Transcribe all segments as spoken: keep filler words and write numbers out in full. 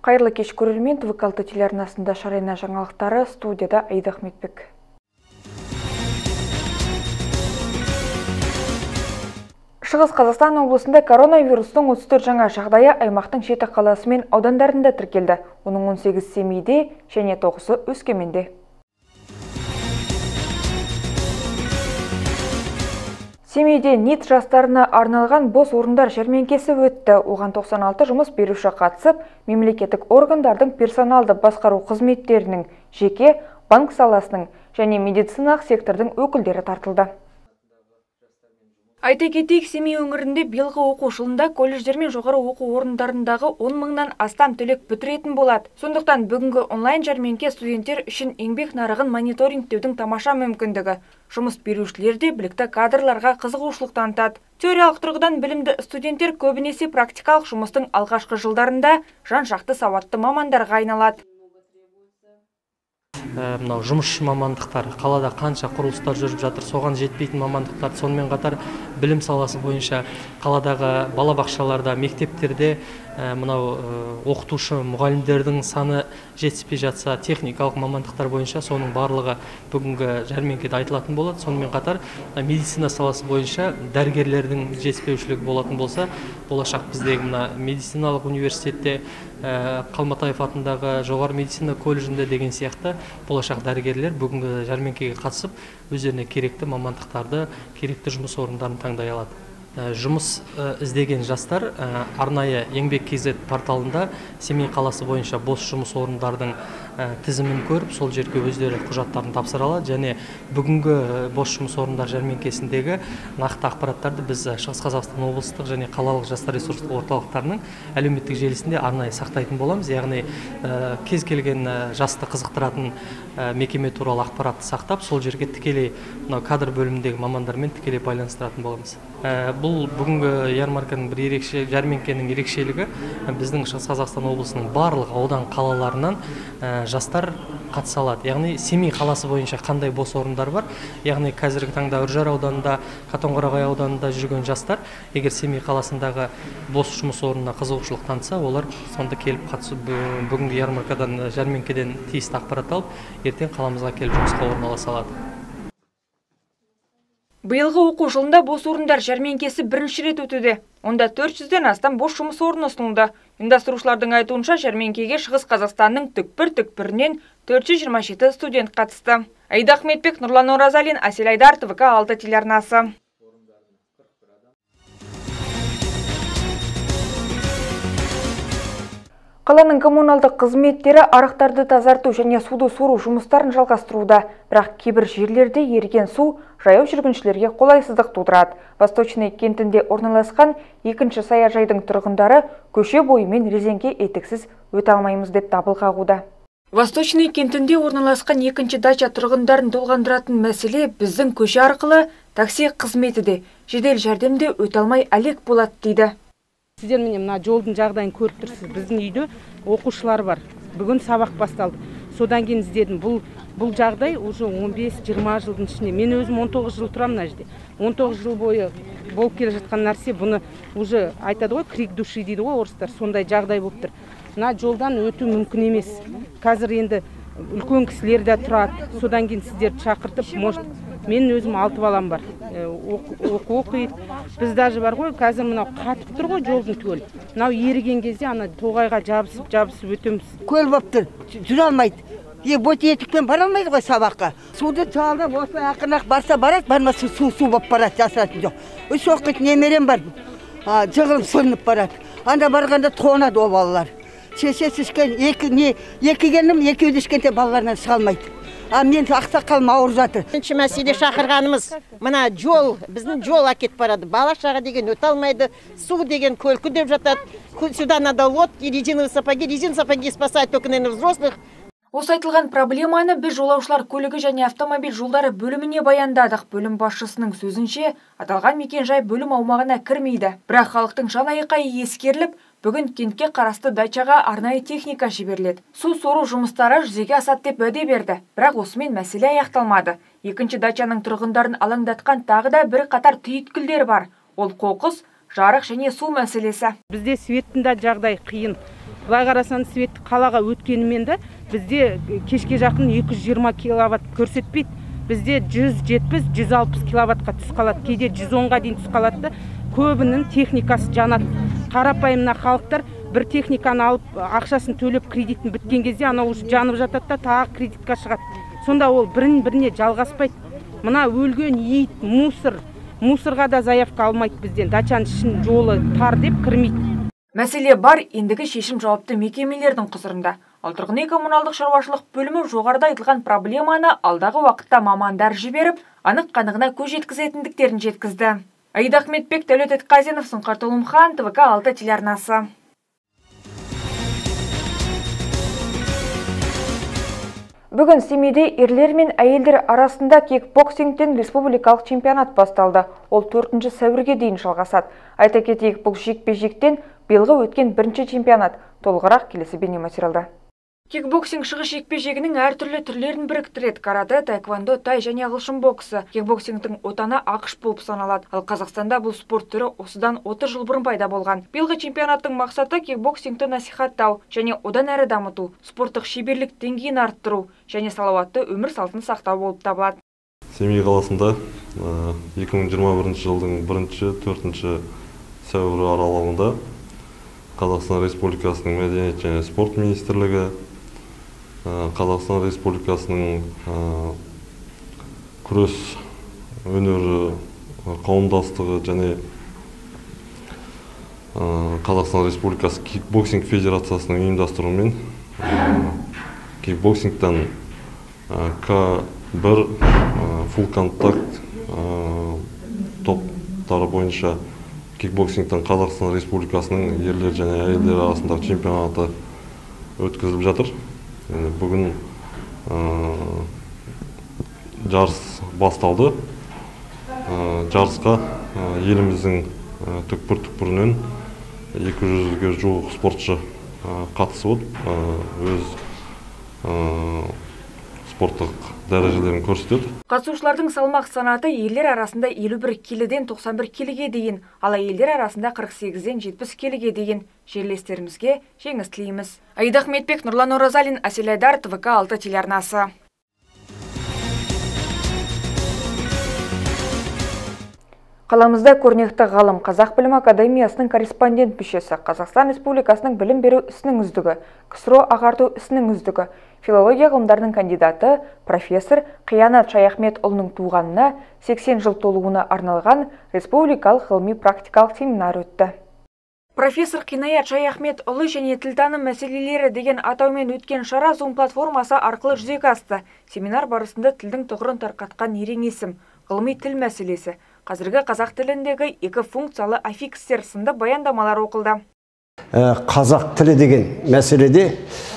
Қайырлы кеш көрермен, Твк алты телеарнасында шарайна жаңалықтары, студияда Аида Ахметбек. Шығыс Қазақстан облысында коронавирустың отыз төрт жаңа жағдайы аймақтың жеті қаласы мен аудандарында тіркелді. Оның он сегізі Семейде және тоғызы Өскеменде. Семейде НИТ жастарына арналған бос орындар жәрмеңкесі өтті. Оған тоқсан алты жұмыс беруші қатысып, мемлекеттік органдардың персоналды басқару қызметтерінің, жеке, банк саласының және медициналық сектордың өкілдері тартылды. Айта кетейік, Семей өңірінде биылғы оқу жылында колледждер мен жоғары оқу орындарындағы он мыңнан астам түлек бітіретін болады. Сондықтан бүгінгі онлайн жәрмеңке студенттер үшін еңбек нарығын мониторингтеудің тамаша мүмкіндігі. Жұмыс берушілер де білікті кадрларға қызығушылық танытады. Теориялық тұрғыдан білімді студенттер көбінесе практикалық жұмыстың алғашқы жылдарында жан-жақты сауатты мамандарға айналады. Мынау жұмысшы мамандықтар, қалада қанша құрылыстар жүріп жатыр, соған жетпейтін мамандықтар, сонымен қатар білім саласы бойынша қаладағы балабақшаларда, мектептерде мынау оқытушы мұғалімдердің саны жетіспей жатса, техникалық мамандықтар бойынша соның барлығы бүгінгі жәрмеңкеде айтылатын болады. Сонымен қатар медицина саласы бойынша дәрігерлердің жетіспеушілігі болатын болса, болашақ біздегі мына медициналық университетте, Қалматаев атындағы жоғары медицина колледжінде деген сияқты болашақ дәрігерлер бүгінгі жәрмеңкеге қатысып, өздеріне керекті мамандықтарды, керекті жұмыс орындарын таңдай алады. Жұмыс іздеген жастар арнайы еңбек кз порталында Семей қаласы бойынша бос жұмыс орындардың тізімін көріп, сол жерге өздері құжаттарын тапсыра алады, және бүгінгі бос жұмыс орындар жәрмеңкесіндегі нақты ақпараттарды біз Шығыс Қазақстан облыстық және қалалық жастар ресурстық орталықтарының әлеуметтік желісінде арнайы сақтайтын боламыз. Яғни кез келген жасты қызықтыратын мекеме туралы ақпаратты сақтап, сол жерге тікелей кадр бөліміндегі мамандармен тікелей байланыстыратын боламыз. Бұл бүгінгі ярмарканың бір ерекше, жәрмеңкенің ерекшелігі біздің Шығыс Қазақстан облысының барлық аудан қалаларынан жастар қатыса алады. Яғни Семей қаласы бойынша қандай бос орындар бар, яғни қазіргі таңда Үржар ауданында, Қатонқарағай ауданында жүрген жастар, егер Семей қаласындағы бос жұмыс орнына қызығушылық танытса, олар сонда келіп қатысып, бүгінгі ярмаркадан, жәрмеңкеден тиісті ақпарат алып, ертең қаламызға келіп жұмысқа орналаса алады. Биылғы оқу жылында бос орындар жәрмеңкесі бірінші рет өтуде. Онда төрт жүзден астам бос жұмыс орны ұсынылды. Ұйымдастырушылардың айтуынша жәрмеңкеге Шығыс Қазақстанның түкпір-түкпірінен төрт жүз жиырма жеті студент қатысты. Аида Ахметбек, Нұрлан Оразалин, Әсел Айдар, Твк алты телеарнасы. Қаланың коммуналдық қызметтері арықтарды тазарту және суды сору жұмыстарын жалғастыруда, бірақ кейбір жерлерде еріген су жаяу жүргіншілерге қолайсыздық тудырады. Восточный кентінде орналасқан екінші саяжайдың тұрғындары көше бойымен резеңке етіксіз өте алмаймыз деп дабыл қағуда. Восточный кентінде орналасқан екінші дача тұрғындарын толғандыратын мәселе біздің көше арқылы такси қызметі де, жедел жәрдемде өте алмай әлек болады дейді. Сіздер міне мына жолдың жағдайын көріп тұрсыз. Біздің үйде оқушылар бар. Бүгін сабақ басталды. Содан кейін іздедім. Бұл бұл жағдай уже он бес жиырма жылдың ішінде. Мен өзім он тоғыз жыл тұрамын мына жерде. он тоғыз жыл бойы болып келе жатқан нәрсе, бұны уже айтады ғой, крик души дейді ғой орыстар. Сондай жағдай болып тұр. Мына жолдан өту мүмкін емес. Қазір енді үлкен кісілер де тұрады. Содан кейін сіздерді шақыртып, может, мен өзім алты балам бар. Оқу оқиды. Біз даже бар ғой, қазір мынау қатып тұр ғой жолдың түгел. Мынау еріген кезде ана тоғайға жабысып, жабысып өтеміз. Көл болып тұр, жүре алмайды. Е, бот етікпен бара алмайды ғой сабаққа. Суды жалдап, осы ақырнақ барса барады, бармаса су су болып барады, жасыратын жоқ. Үш оқитын немерем бар. Жығылып сөніп барады. Анда барғанда тоңады ол балалар. Шешесі ішкен, екі не, екі келінім, екеуді ішкенде балаларынан шыға алмайды. А мен ақсақалым ауыр жатыр. Бірінші мәселе шақырғанымыз, мына жол, біздің жол әкет барады. Бала-шаға деген өте алмайды, су деген көлкі деп жатады. Сюда надо лодки, резиновые сапоги, резиновые сапоги спасают только, наверное, взрослых. Осы айтылған проблеманы біз жолаушылар көлігі және автомобиль жолдары бөліміне баяндадық. Бөлім басшысының сөзінше, аталған мекен-жай бөлім аумағына кірмейді. Бірақ халықтың жан-айқайы ескеріліп, бүгін кентке қарасты дачаға арнайы техника жіберіледі. Су сору жұмыстары жүзеге асады деп уәде берді. Бірақ осымен мәселе аяқталмады. Екінші дачаның тұрғындарын алаңдатқан тағы да бір қатар түйіткілдер бар. Ол қоқыс, жарық және су мәселесі. Бізде светтің да жағдай қиын. Былай қарасаң, свет қалаға өткенімен де бізде кешке жақын екі жүз жиырма киловатт көрсетпейді. Бізде жүз жетпіс — жүз алпыс киловаттқа түс қалады, кейде жүз онға дейін түс қалады. Көбінің техникасы жанады. Қарапайымна халықтар бір техниканы алып, ақшасын төлеп, кредитін біткен кезде анау жанып жатады да, тағы кредитқа шығады. Сонда ол бірін-біріне жалғаспайды. Мына өлген ит, мусор, мусорға да заявка алмайды бізден. Дачаның ішін жолы тар деп кірмейді. Мәселе бар, ендігі шешім жауапты мекемелердің құзырында. Ал тұрғын үй коммуналдық шаруашылық бөлімі жоғарыда айтылған проблеманы алдағы уақытта мамандар жіберіп, анық-қанығына көз жеткізетіндіктерін жеткізді. Аида Ахметбек, Дәулет Айтқазинов, Сұңқар Толымхан, Т В К алты телеарнасы. Бүгін Семейде ерлер мен әйелдер арасында кикбоксингтен республикалық чемпионат басталды. Ол төртінші сәуірге дейін жалғасады. Айта кетейік, бұл жекпе-жектен биылғы өткен бірінші чемпионат. Толығырақ келесі бейнематериалда. Кикбоксинг шығыс жекпе-жегінің әртүрлі түрлерін біріктіреді. Карате, таэквондо, тай және ағылшын боксы. Кикбоксингтің отаны ақш болып саналады. Ал Қазақстанда бұл спорт түрі осыдан отыз жыл бұрын пайда болған. Биылғы чемпионаттың мақсаты кикбоксингті насихаттау және одан әрі дамыту, спорттық шеберлік деңгейін арттыру және салауатты өмір салтын сақтау болып табылады. Семей қаласында екі мың жиырма бірінші жылдың бірінші төртінші сәуірі аралығында Қазақстан Республикасының мәдениет және спорт министрлігі, Қазақстан Республикасының күрес өнері қауымдастығы және Қазақстан Республикасы кикбоксинг федерациясының ұйымдастыруымен кикбоксингтан К бір фул контакт топтары бойынша кикбоксингтан Қазақстан Республикасының ерлер және әйелдер арасындағы чемпионаты өткізіліп жатыр. Бүгін жарыс басталды. Жарысқа еліміздің түкпір-түкпірінен екі жүзге жуық спортшы қатысып, өз спорттық дәрежелерін көрсетеді. Қатысушылардың салмақ санаты ерлер арасында елу бір келіден тоқсан бір келіге дейін, ал әйелдер арасында қырық сегізден жетпіс келіге дейін. Жерлестерімізге жеңіс тілейміз. Аида Ахметбек, Нұрлан Оразалин, Әсел Айдар, Т В К алты телеарнасы. Қаламызда көрнекті ғалым, Қазақ білім академиясының корреспондент мүшесі, Қазақстан Республикасының білім беру ісінің үздігі, КСРО ағарту ісінің үздігі, филология ғылымдарының кандидаты, профессор Қиянат Шаяхметұлының туғанына сексен жыл толуына арналған республикалық ғылыми практикалық семинар өтті. Профессор Қинаят Шаяхметұлы және тілтаным мәселелері деген атаумен өткен шара Zoom платформасы арқылы жүзеге асты. Семинар барысында тілдің тұғырын тарқатқан ерен есім, ғылыми тіл мәселесі, қазіргі қазақ тіліндегі екі функциялы аффикстер сынды баяндамалар оқылды. Қазақ тілі деген мәселеде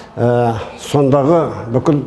сондағы бүкіл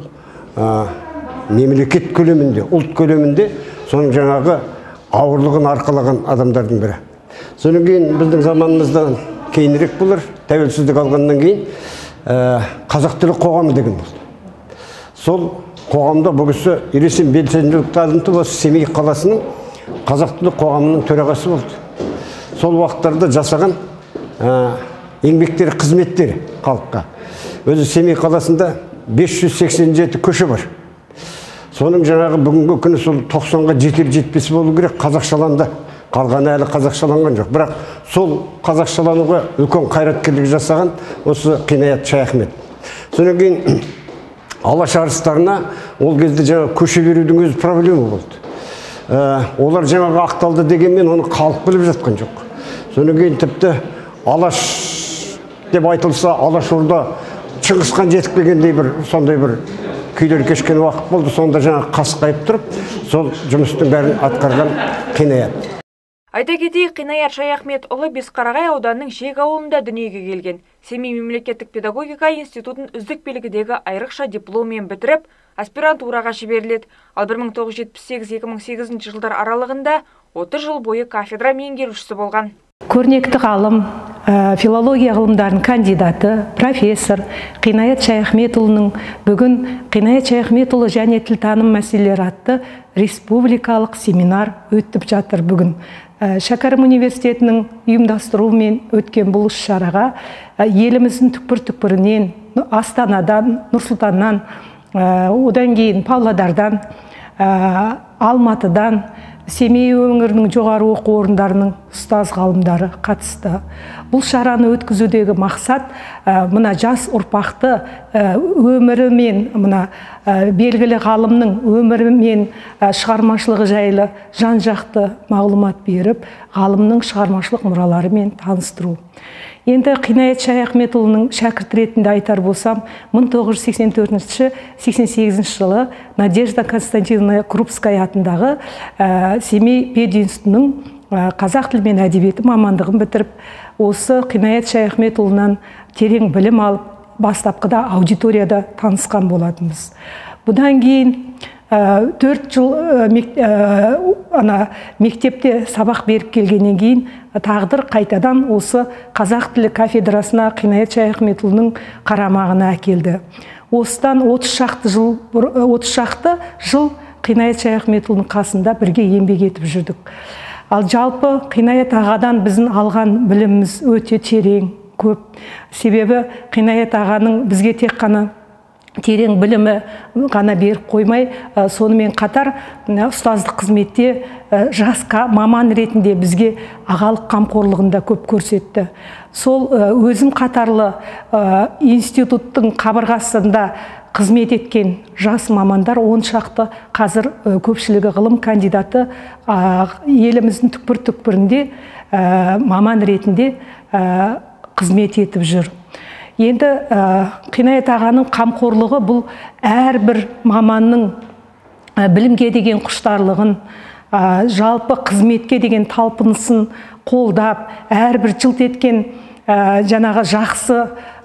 мемлекет көлемінде, ұлт көлемінде соның жаңағы ауырлығын арқалаған адамдардың бірі. Соның кейін біздің заманымыздан кейінірек болар, тәуелсіздік алғаннан кейін қазақ тілі қоғамы деген болды. Сол қоғамда бұл кісі ересен белсенділік танытып, осы Семей қаласының қазақ тілі қоғамының төрағасы болды. Сол уақыттарда жасаған еңбектері, қызметтері халыққа. Өзі Семей қаласында бес жүз сексен жеті көше бар. Соның жаңағы бүгінгі күні сол тоқсанға жетер жетпес болу керек, қазақшаланды. Қалғаны әлі қазақшаланған жоқ. Бірақ сол қазақшалануға үлкен қайраткерлік жасаған осы Қинаят Шаяхмет. Содан кейін алаш арыстарына ол кезде жаңа көше берудің өзі проблема болды. Олар жаңағы ақталды дегенмен оны халық біліп жатқан жоқ. Содан кейін тіпті алаш деп айтылса, алаш орда Шыңғысхан жетіп келгендей бір сондай бір күйлер кешкен уақыт болды. Сонда жаңа қасқайып тұрып, сол жұмыстың бәрін атқарған Қинаят. Айта кетейік, Қинаят Шаяхметұлы Бесқарағай ауданының Жег ауылында дүниеге келген. Семей мемлекеттік педагогика институтын үздік белгідегі айрықша дипломмен бітіріп, аспирантураға жіберіледі. Ал бір мың тоғыз жүз жетпіс сегіз — екі мың сегізінші жылдар аралығында отыз жыл бойы кафедра меңгерушісі болған. Көрнекті ғалым, филология ғылымдарының кандидаты, профессор Қинаят Шаяхметұлының бүгін Қинаят Шаяхметұлы және тілтаным мәселелері атты республикалық семинар өтіп жатыр бүгін. Шәкәрім университетінің ұйымдастыруымен өткен бұл іс-шараға еліміздің түкпір-түкпірінен, Астанадан, Нұрсұлтаннан, одан кейін Павлодардан, Алматыдан, Семей өңірінің жоғары оқу орындарының ұстаз ғалымдары қатысты. Бұл шараны өткізудегі мақсат мына жас ұрпақты өмірі мен мына белгілі ғалымның өмірі мен шығармашылығы жайлы жан-жақты мағлұмат беріп, ғалымның шығармашылық мұраларымен таныстыру. Енді Қинаят Шаяхметұлының шәкірт ретінде айтар болсам, мың тоғыз жүз сексен төртінші — сексен сегізінші жылы Надежда Константиновна Крупская атындағы Семей пединститутының қазақ тілі мен әдебиеті мамандығын бітіріп, осы Қинаят Шаяхметұлынан терең білім алып, бастапқыда аудиторияда танысқан болатынбыз. Бұдан кейін төрт жыл мектепте сабақ беріп келгеннен кейін тағдыр қайтадан осы қазақ тілі кафедрасына Қинаят Шаяхметұлының қарамағына әкелді. Осыдан отыз шақты жыл, отыз шақты жыл Қинаят Шаяхметұлының қасында бірге еңбек етіп жүрдік. Ал жалпы Қинаят ағадан біздің алған біліміміз өте терең, көп. Себебі Қинаят ағаның бізге тек қана терең білімі ғана беріп қоймай, сонымен қатар ұстаздық қызметте жас маман ретінде бізге ағалық қамқорлығында көп көрсетті. Сол өзім қатарлы институттың қабырғасында қызмет еткен жас мамандар он шақты қазір көпшілігі ғылым кандидаты еліміздің түкпір-түкпірінде маман ретінде қызмет етіп жүр. Енді Қинаят ағаның қамқорлығы бұл әрбір маманның білімге деген құштарлығын, жалпы қызметке деген талпынысын қолдап, әрбір жылт еткен жаңағы жақсы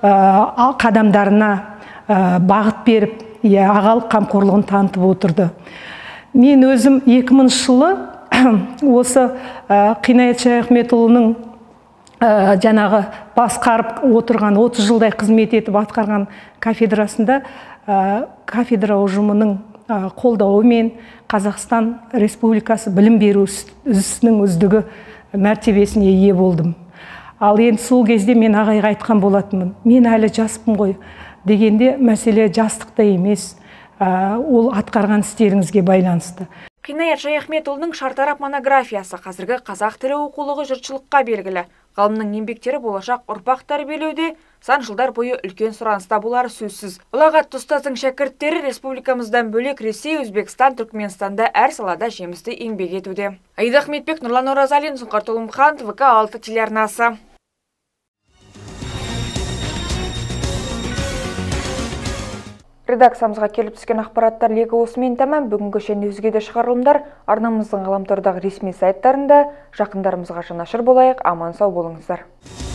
қадамдарына бағыт беріп, ағалық қамқорлығын танытып отырды. Мен өзім екі мыңыншы жылы осы Қинаят Шаяхметұлының жаңағы басқарып отырған, отыз жылдай қызмет етіп атқарған кафедрасында кафедра ұжымының қолдауымен Қазақстан Республикасы білім беру ісінің үздігі мәртебесіне ие болдым. Ал енді сол кезде мен ағайға айтқан болатынмын, мен әлі жаспын ғой дегенде, мәселе жастықта емес, ол атқарған істеріңізге байланысты. Қинаят Шаяхметұлының шартарап монографиясы қазіргі қазақ тілі оқулығы жұртшылыққа белгілі. Ғалымның еңбектері болашақ ұрпақ тәрбиелеуде сан жылдар бойы үлкен сұраныста болары сөзсіз. Ұлағатты ұстаздың шәкірттері республикамыздан бөлек Ресей, Өзбекстан, Түркменстанда әр салада жемісті еңбек етуде. Аида Ахметбек, Нұрлан Оразалин, Сұңқар Толымхан, вэ ка алты телеарнасы. Редакциямызға келіп түскен ақпараттар легі осымен тәмам. Бүгінгі және өзге де шығарылымдар арнамыздың ғаламтордағы ресми сайттарында. Жақындарымызға жанашыр болайық, аман сау болыңыздар.